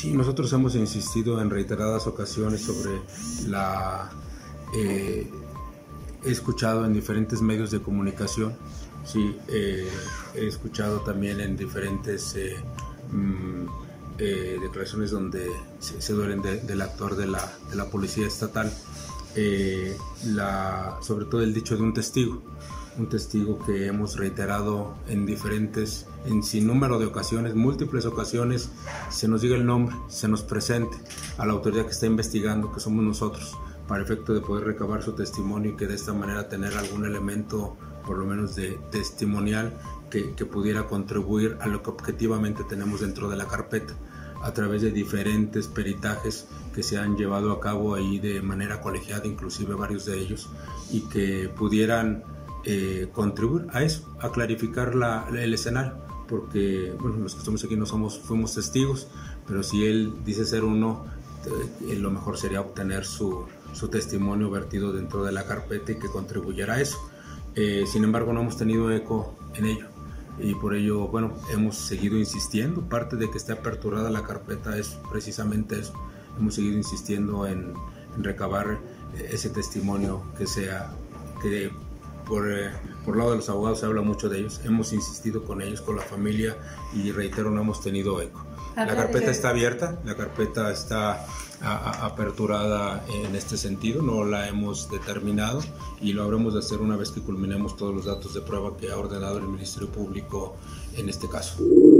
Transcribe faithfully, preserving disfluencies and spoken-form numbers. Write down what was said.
Sí, nosotros hemos insistido en reiteradas ocasiones sobre la... Eh, he escuchado en diferentes medios de comunicación, sí, eh, he escuchado también en diferentes eh, mm, eh, declaraciones donde se, se duelen de, del actor de la, de la policía estatal, eh, la, sobre todo el dicho de un testigo, un testigo que hemos reiterado en diferentes, en sin número de ocasiones, múltiples ocasiones, se nos diga el nombre, se nos presente a la autoridad que está investigando, que somos nosotros, para efecto de poder recabar su testimonio y que de esta manera tener algún elemento, por lo menos de testimonial, que, que pudiera contribuir a lo que objetivamente tenemos dentro de la carpeta, a través de diferentes peritajes que se han llevado a cabo ahí de manera colegiada, inclusive varios de ellos, y que pudieran eh, contribuir a eso, a clarificar la, el escenario, porque bueno, los que estamos aquí no somos, fuimos testigos, pero si él dice ser uno, eh, lo mejor sería obtener su su testimonio vertido dentro de la carpeta y que contribuyera a eso. Eh, sin embargo, no hemos tenido eco en ello y por ello, bueno, hemos seguido insistiendo. Parte de que esté aperturada la carpeta es precisamente eso. Hemos seguido insistiendo en, en recabar ese testimonio que sea, que por, eh, por lado de los abogados se habla mucho de ellos. Hemos insistido con ellos, con la familia y reitero, no hemos tenido eco. La carpeta está abierta, la carpeta está a, a, aperturada en este sentido, no la hemos determinado y lo habremos de hacer una vez que culminemos todos los datos de prueba que ha ordenado el Ministerio Público en este caso.